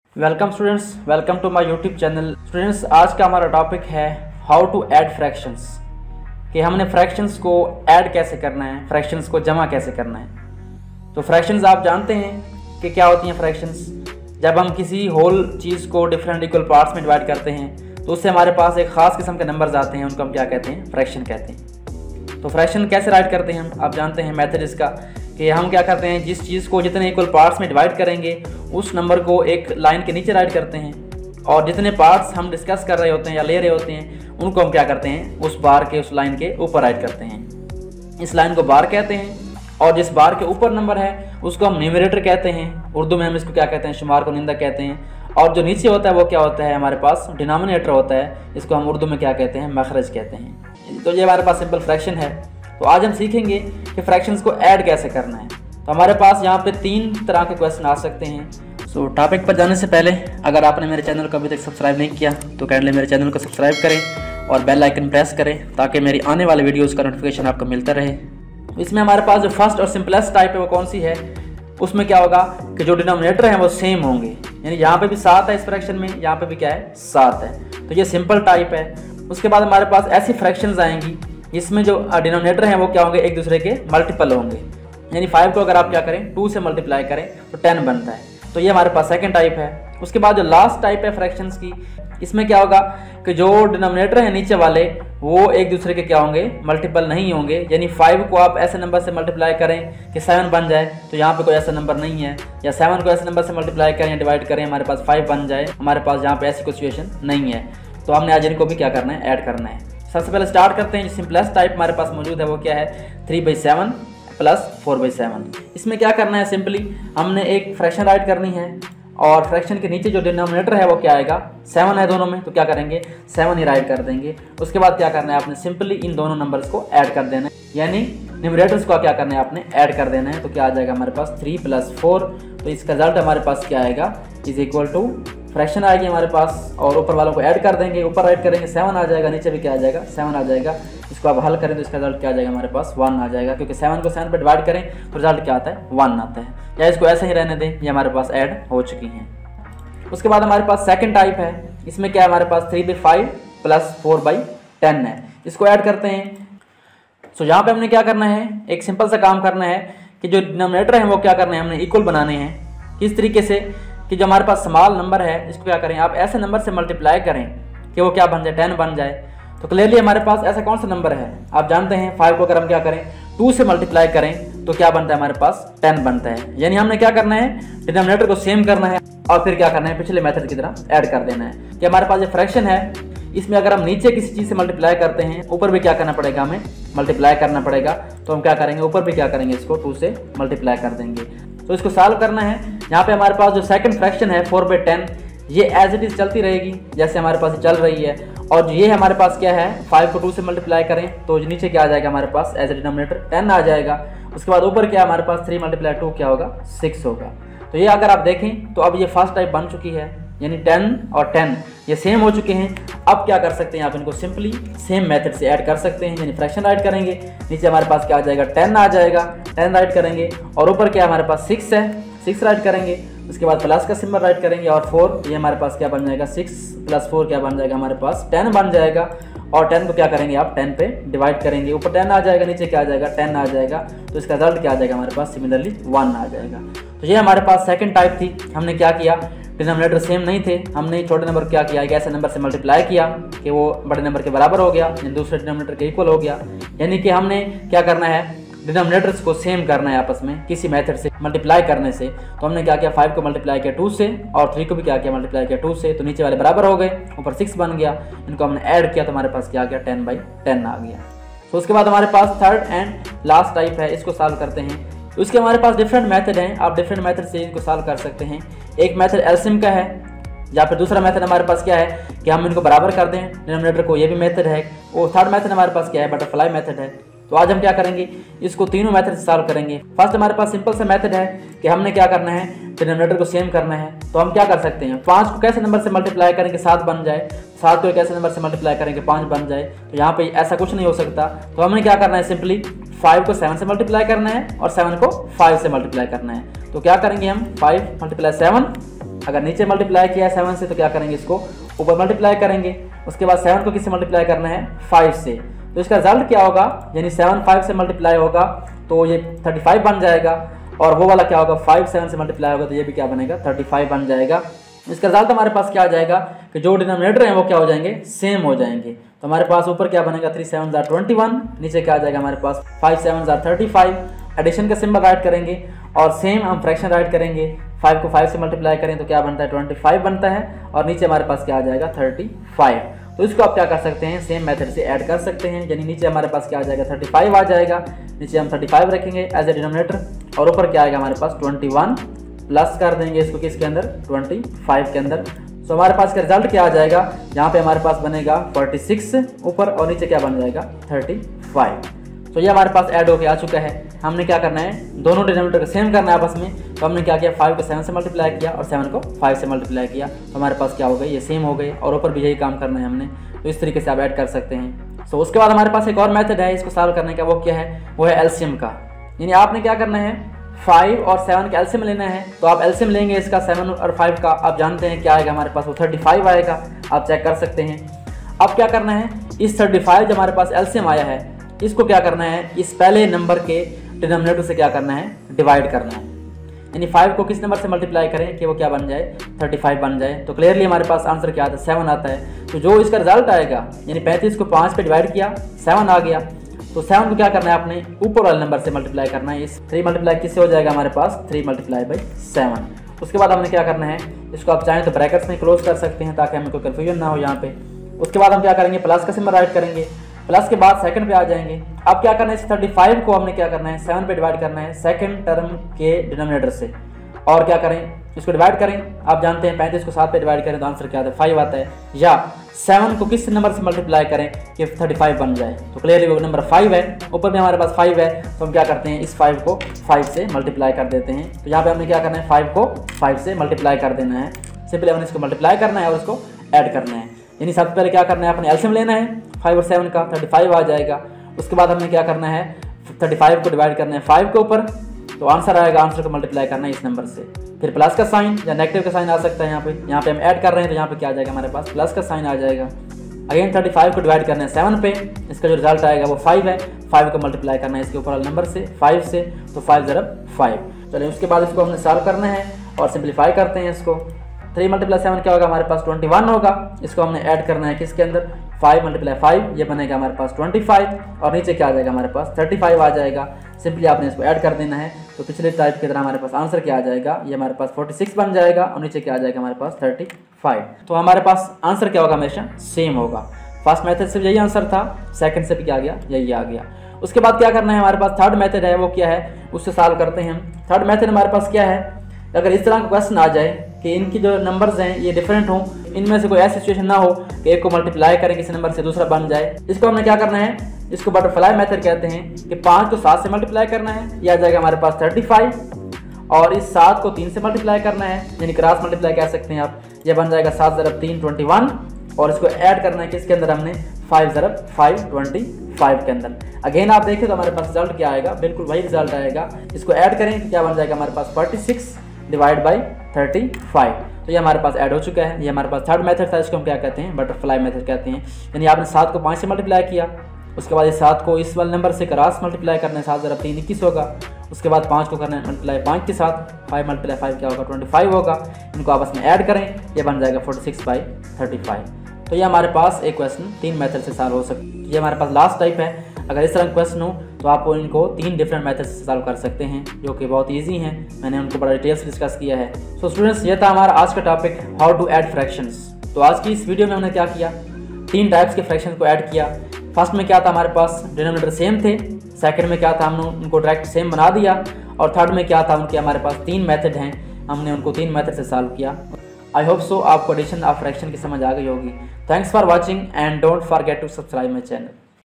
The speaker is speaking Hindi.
Welcome students, welcome to my YouTube channel. Students, आज का हमारा टॉपिक है हाउ टू ऐड फ्रैक्शंस, कि हमने फ्रैक्शंस को ऐड कैसे करना है, फ्रैक्शंस को जमा कैसे करना है। तो फ्रैक्शंस आप जानते हैं कि क्या होती हैं फ्रैक्शंस। जब हम किसी होल चीज़ को डिफरेंट इक्वल पार्ट्स में डिवाइड करते हैं तो उससे हमारे पास एक ख़ास किस्म के नंबर्स आते हैं, उनको हम क्या कहते हैं, फ्रैक्शन कहते हैं। तो फ्रैक्शन कैसे राइट करते हैं हम, आप जानते हैं मेथड इसका, कि हम क्या करते हैं, जिस चीज़ को जितने इक्वल पार्ट्स में डिवाइड करेंगे उस नंबर को एक लाइन के नीचे राइट करते हैं, और जितने पार्ट्स हम डिस्कस कर रहे होते हैं या ले रहे होते हैं उनको हम क्या करते हैं, उस बार के उस लाइन के ऊपर राइट करते हैं। इस लाइन को बार कहते हैं, और जिस बार के ऊपर नंबर है उसको हम न्यूमरेटर कहते हैं। उर्दू में हम इसको क्या कहते हैं, शुमार को निंदा कहते हैं। और जो नीचे होता है वो क्या होता है, हमारे पास डिनोमिनेटर होता है, इसको हम उर्दू में क्या कहते हैं, मखरज कहते हैं। तो ये हमारे पास सिंपल फ्रैक्शन है। तो आज हम सीखेंगे कि फ्रैक्शंस को ऐड कैसे करना है। तो हमारे पास यहाँ पे 3 तरह के क्वेश्चन आ सकते हैं। सो टॉपिक पर जाने से पहले अगर आपने मेरे चैनल को अभी तक सब्सक्राइब नहीं किया तो काइंडली मेरे चैनल को सब्सक्राइब करें और बेल आइकन प्रेस करें ताकि मेरी आने वाले वीडियोज़ का नोटिफिकेशन आपको मिलता रहे। इसमें हमारे पास जो फर्स्ट और सिंपलेस्ट टाइप है वो कौन सी है, उसमें क्या होगा कि जो डिनोमिनेटर हैं वो सेम होंगे, यानी यहाँ पे भी 7 है इस फ्रैक्शन में, यहाँ पे भी क्या है, 7 है। तो ये सिंपल टाइप है। उसके बाद हमारे पास ऐसी फ्रैक्शंस आएंगी जिसमें जो डिनोमिनेटर हैं वो क्या होंगे, एक दूसरे के मल्टीपल होंगे। यानी 5 को अगर आप क्या करें, 2 से मल्टीप्लाई करें तो 10 बनता है। तो ये हमारे पास सेकंड टाइप है। उसके बाद जो लास्ट टाइप है फ्रैक्शंस की, इसमें क्या होगा कि जो डिनोमिनेटर है नीचे वाले वो एक दूसरे के क्या होंगे, मल्टीपल नहीं होंगे। यानी 5 को आप ऐसे नंबर से मल्टीप्लाई करें कि 7 बन जाए, तो यहाँ पे कोई ऐसा नंबर नहीं है। या 7 को ऐसे नंबर से मल्टीप्लाई करें या डिवाइड करें, हमारे पास 5 बन जाए, हमारे पास यहाँ पे ऐसी कोई सिचुएशन नहीं है। तो हमने आज इनको भी क्या करना है, ऐड करना है। सबसे पहले स्टार्ट करते हैं। जो सिंपलेस्ट टाइप हमारे पास मौजूद है वो क्या है, 3/7 प्लस 4/7। इसमें क्या करना है, सिंपली हमने एक फ्रैक्शन राइट करनी है और फ्रैक्शन के नीचे जो डिनोमिनेटर है वो क्या आएगा, 7 है दोनों में, तो क्या करेंगे, 7 ही राइट कर देंगे। उसके बाद क्या करना है, आपने सिंपली इन दोनों नंबर्स को ऐड कर देना है, यानी न्यूमरेटर्स को क्या करना है, आपने ऐड कर देना है। तो क्या आ जाएगा हमारे पास 3 + 4। तो इसका रिजल्ट हमारे पास क्या आएगा, इज इक्वल टू फ्रैक्शन आएगी हमारे पास, और ऊपर वालों को ऐड कर देंगे, ऊपर राइट करेंगे 7 आ जाएगा, नीचे भी क्या आ जाएगा, 7 आ जाएगा। इसको आप हल करें तो इसका रिजल्ट क्या आ जाएगा, हमारे पास 1 आ जाएगा, क्योंकि 7 को 7 पे डिवाइड करें तो रिजल्ट क्या आता है, 1 आता है। या इसको ऐसे ही रहने दें, ये हमारे पास ऐड हो चुकी हैं। उसके बाद हमारे पास सेकंड टाइप है। इसमें क्या है, हमारे पास 3/5 प्लस 4/10 है। इसको ऐड करते हैं। सो यहाँ पे हमने क्या करना है, एक सिंपल सा काम करना है कि जो डिनोमिनेटर है वो क्या करना है, हमने इक्वल बनाने हैं। किस तरीके से कि जो हमारे पास स्मॉल नंबर है इसको क्या करें, आप ऐसे नंबर से मल्टीप्लाई करें कि वो क्या बन जाए, 10 बन जाए। तो क्लियरली हमारे पास ऐसा कौन सा नंबर है, आप जानते हैं 5 को अगर हम क्या करें, 2 से मल्टीप्लाई करें तो क्या बनता है, हमारे पास 10 बनता है। यानी हमने क्या करना है, डिनोमिनेटर को सेम करना है और फिर क्या करना है, पिछले मेथड की तरह ऐड कर देना है। कि हमारे पास ये फ्रैक्शन है, इसमें अगर हम नीचे किसी चीज़ से मल्टीप्लाई करते हैं, ऊपर भी क्या करना पड़ेगा, हमें मल्टीप्लाई करना पड़ेगा। तो हम क्या करेंगे, ऊपर भी क्या करेंगे, इसको 2 से मल्टीप्लाई कर देंगे। तो इसको सॉल्व करना है। यहाँ पे हमारे पास जो सेकंड फ्रैक्शन है 4/10, ये एज इट इज चलती रहेगी जैसे हमारे पास चल रही है। और ये हमारे पास क्या है, 5 को 2 से मल्टीप्लाई करें तो नीचे क्या आ जाएगा, हमारे पास एज ए डिनोमिनेटर 10 आ जाएगा। उसके बाद ऊपर क्या हमारे पास 3 × 2 क्या होगा, 6 होगा। तो ये अगर आप देखें तो अब ये फर्स्ट टाइप बन चुकी है, यानी 10 और 10 ये सेम हो चुके हैं। अब क्या कर सकते हैं, आप इनको सिंपली सेम मेथड से ऐड कर सकते हैं। यानी फ्रैक्शन राइट करेंगे, नीचे हमारे पास क्या आ जाएगा, 10 आ जाएगा, 10 राइट करेंगे, और ऊपर क्या हमारे पास 6 है, 6 राइट करेंगे। उसके बाद प्लस का सिंबल राइट करेंगे, और 4, ये हमारे पास क्या बन जाएगा, 6 + 4 क्या बन जाएगा, हमारे पास 10 बन जाएगा। और 10 को क्या करेंगे, आप 10 पे डिवाइड करेंगे, ऊपर 10 आ जाएगा, नीचे क्या आ जाएगा, 10 आ जाएगा। तो इसका रिजल्ट क्या आ जाएगा, हमारे पास सिमिलरली 1 आ जाएगा। तो ये हमारे पास सेकंड टाइप थी। हमने क्या किया, डिनोमिनेटर सेम नहीं थे, हमने छोटे नंबर क्या किया, एक ऐसे नंबर से मल्टीप्लाई किया कि वो बड़े नंबर के बराबर हो गया, यानी दूसरे डिनोमिनेटर के इक्वल हो गया। यानी कि हमने क्या करना है, डिनोमिनेटर्स को सेम करना है आपस में किसी मेथड से मल्टीप्लाई करने से। तो हमने क्या किया, 5 को मल्टीप्लाई किया 2 से, और 3 को भी क्या किया, मल्टीप्लाई किया 2 से। तो नीचे वाले बराबर हो गए, ऊपर 6 बन गया, इनको हमने ऐड किया तो हमारे पास क्या आ गया, 10/10 आ गया। तो उसके बाद हमारे पास थर्ड एंड लास्ट टाइप है, इसको सॉल्व करते हैं। तो इसके हमारे पास डिफरेंट मेथड हैं, आप डिफरेंट मेथड से इनको सॉल्व कर सकते हैं। एक मेथड एलसीएम का है, या फिर दूसरा मेथड हमारे पास क्या है कि हम इनको बराबर कर दें डिनोमिनेटर को, ये भी मेथड है। और थर्ड मेथड हमारे पास क्या है, बटरफ्लाई मेथड है। तो आज हम क्या करेंगे, इसको तीनों मेथड से सॉल्व करेंगे। फर्स्ट हमारे पास सिंपल सा मेथड है कि हमने क्या करना है, डिनोमिनेटर को सेम करना है। तो हम क्या कर सकते हैं, 5 को कैसे नंबर से मल्टीप्लाई करेंगे 7 बन जाए, 7 को एक ऐसे नंबर से मल्टीप्लाई करेंगे 5 बन जाए। तो यहाँ पे ऐसा कुछ नहीं हो सकता। तो हमने क्या करना है, सिंपली 5 को 7 से मल्टीप्लाई करना है और 7 को 5 से मल्टीप्लाई करना है। तो क्या करेंगे हम, 5 × 7 अगर नीचे मल्टीप्लाई किया है 7 से तो क्या करेंगे, इसको ऊपर मल्टीप्लाई करेंगे। उसके बाद 7 को किससे मल्टीप्लाई करना है, 5 से। तो इसका रिजल्ट क्या होगा, यानी 7 5 से मल्टीप्लाई होगा तो ये 35 बन जाएगा, और वो वाला क्या होगा 5 7 से मल्टीप्लाई होगा तो ये भी क्या बनेगा 35 बन जाएगा। इसका रिजल्ट हमारे पास क्या आ जाएगा कि जो डिनोमिनेटर हैं वो क्या हो जाएंगे, सेम हो जाएंगे। तो हमारे पास ऊपर क्या बनेगा 3 7 21, नीचे क्या आ जाएगा हमारे पास 5 7 35। एडिशन का सिंबल राइट करेंगे और सेम हम फ्रैक्शन राइट करेंगे। 5 को 5 से मल्टीप्लाई करें तो क्या बनता है 25 बनता है, और नीचे हमारे पास क्या आ जाएगा 35। तो इसको आप क्या कर सकते हैं, सेम मेथड से ऐड कर सकते हैं, यानी नीचे हमारे पास क्या आ जाएगा 35 आ जाएगा, नीचे हम 35 रखेंगे एज ए डिनोमिनेटर, और ऊपर क्या आएगा हमारे पास 21 प्लस कर देंगे इसको किसके अंदर 25 के अंदर। तो हमारे पास का रिजल्ट क्या आ जाएगा, यहाँ पे हमारे पास बनेगा 46 ऊपर, और नीचे क्या बन जाएगा 35। तो ये हमारे पास ऐड होके आ चुका है। हमने क्या करना है, दोनों डिनोमिनेटर को सेम करना है आपस में। तो हमने क्या किया, 5 को 7 से मल्टीप्लाई किया और 7 को 5 से मल्टीप्लाई किया, तो हमारे पास क्या हो गई, ये सेम हो गए, और ऊपर भी यही काम करना है हमने। तो इस तरीके से आप ऐड कर सकते हैं। तो उसके बाद हमारे पास एक और मेथड है इसको सॉल्व करने का, वो क्या है, वो है एलसीएम का। यानी आपने क्या करना है, 5 और 7 का एलसीएम लेना है। तो आप एलसीएम लेंगे इसका 7 और 5 का, आप जानते हैं क्या आएगा हमारे पास, वो 35 आएगा, आप चेक कर सकते हैं। अब क्या करना है, इस 35 जो हमारे पास एलसीएम आया है इसको क्या करना है, इस पहले नंबर के डिनोमिनेटर से क्या करना है, डिवाइड करना है। यानी 5 को किस नंबर से मल्टीप्लाई करें कि वो क्या बन जाए 35 बन जाए। तो क्लियरली हमारे पास आंसर क्या आता है 7 आता है। तो जो इसका रिजल्ट आएगा, यानी 35 को 5 पे डिवाइड किया 7 आ गया, तो 7 को क्या करना है आपने ऊपर वाले नंबर से मल्टीप्लाई करना है। इस 3 मल्टीप्लाई किससे हो जाएगा हमारे पास 3 मल्टीप्लाई बाई 7। उसके बाद हमने क्या करना है, इसको आप चाहें तो ब्रैकेट्स में क्लोज कर सकते हैं ताकि हमें कोई कन्फ्यूजन ना हो यहाँ पे। उसके बाद हम क्या करेंगे, प्लस का सिंबल राइट करेंगे, प्लस के बाद सेकंड पे आ जाएंगे। अब क्या करना है, इस 35 को हमने क्या करना है 7 पे डिवाइड करना है सेकंड टर्म के डिनोमिनेटर से, और क्या करें इसको डिवाइड करें। आप जानते हैं 35 को 7 पे डिवाइड करें तो आंसर क्या आता है 5 आता है, या 7 को किस नंबर से मल्टीप्लाई करें कि 35 बन जाए। तो क्लियरली वो नंबर 5 है, ऊपर में हमारे पास 5 है, तो हम क्या करते हैं इस 5 को 5 से मल्टीप्लाई कर देते हैं। तो यहाँ पे हमने क्या करना है 5 को 5 से मल्टीप्लाई कर देना है। सिंपली हमने इसको मल्टीप्लाई करना है और उसको ऐड करना है। यानी सबसे पहले क्या करना है, अपने एलसीएम लेना है 5 और 7 का, 35 आ जाएगा। उसके बाद हमने क्या करना है 35 को डिवाइड करना है 5 के ऊपर, तो आंसर आएगा, आंसर को मल्टीप्लाई करना है इस नंबर से। फिर प्लस का साइन या नेगेटिव का साइन आ सकता है यहाँ पे हम ऐड कर रहे हैं, तो यहाँ पे क्या आ जाएगा हमारे पास प्लस का साइन आ जाएगा। अगेन 35 को डिवाइड करना है 7 पे, इसका जो रिजल्ट आएगा वो 5 है। 5 को मल्टीप्लाई करना है इसके ऊपर वाले नंबर से 5 से, तो 5 ज़रब 5। चलिए उसके बाद इसको हमने सॉल्व करना है और सिंप्लीफाई करते हैं इसको। 3 मल्टीप्लाई 7 क्या होगा हमारे पास 21 होगा। इसको हमने ऐड करना है किसके अंदर 5 मल्टीप्लाई 5, ये बनेगा हमारे पास 25, और नीचे क्या आ जाएगा हमारे पास 35 आ जाएगा। सिंपली आपने इसको ऐड कर देना है। तो पिछले टाइप की तरह हमारे पास आंसर क्या आ जाएगा, ये हमारे पास 46 बन जाएगा, और नीचे क्या आ जाएगा हमारे पास 35। तो हमारे पास आंसर क्या होगा, हमेशा सेम होगा। फर्स्ट मेथड से यही आंसर था, सेकंड से भी क्या आ गया, यही आ गया। उसके बाद क्या करना है, हमारे पास थर्ड मेथड है, वो क्या है उससे सॉल्व करते हैं हम। थर्ड मेथड हमारे पास क्या है, अगर इस तरह का क्वेश्चन आ जाए कि इनकी जो नंबर्स हैं ये डिफरेंट हों, इनमें से कोई ऐसी सिचुएशन ना हो कि एक को मल्टीप्लाई करें किसी नंबर से दूसरा बन जाए, इसको हमने क्या करना है, इसको बटरफ्लाई मेथड कहते हैं कि 5 को 7 से मल्टीप्लाई करना है, यह आ जाएगा हमारे पास 35, और इस 7 को 3 से मल्टीप्लाई करना है, यानी क्रॉस मल्टीप्लाई कह सकते हैं आप, यह बन जाएगा 7 ज़रब 3 21, और इसको ऐड करना है किसके अंदर हमने 5 ज़रब 5 25 के अंदर। अगेन आप देखें तो हमारे पास रिजल्ट क्या आएगा, बिल्कुल वही रिजल्ट आएगा। इसको ऐड करें तो क्या बन जाएगा हमारे पास 46 डिवाइड बाई 35। तो ये हमारे पास ऐड हो चुका है। ये हमारे पास थर्ड मेथड था, इसको हम क्या कहते हैं, बटरफ्लाई मेथड कहते हैं। यानी आपने 7 को 5 से मल्टीप्लाई किया, उसके बाद इस 7 को इस वाले नंबर से क्रॉस मल्टीप्लाई करना है, 7 ज़रब 3 21 होगा। उसके बाद 5 को करना है मल्टीप्लाई 5 के साथ, 5 मल्टीप्लाई 5 क्या होगा 25 होगा। इनको आपस में ऐड करें, ये बन जाएगा 46/35। तो ये हमारे पास एक क्वेश्चन 3 मेथड से सॉल्व हो सकता है। ये हमारे पास लास्ट टाइप है। अगर इस तरह का क्वेश्चन हो तो आप इनको 3 डिफरेंट मेथड से सॉल्व कर सकते हैं, जो कि बहुत इजी हैं। मैंने उनको बड़ा डिटेल से डिस्कस किया है। सो स्टूडेंट्स, ये था हमारा आज का topic, how to add fractions. तो आज की इस वीडियो में हमने क्या किया, 3 टाइप्स के फ्रैक्शन को ऐड किया। फर्स्ट में क्या था, हमारे पास डिनोमिनेटर सेम थे। सेकंड में क्या था, हमने उनको डायरेक्ट सेम बना दिया। और थर्ड में क्या था, उनके हमारे पास 3 मेथड हैं, हमने उनको 3 मेथड से सॉल्व किया। आई होप सो आपको एडिशन ऑफ फ्रैक्शन की समझ आ गई होगी। Thanks for watching and don't forget to subscribe my channel.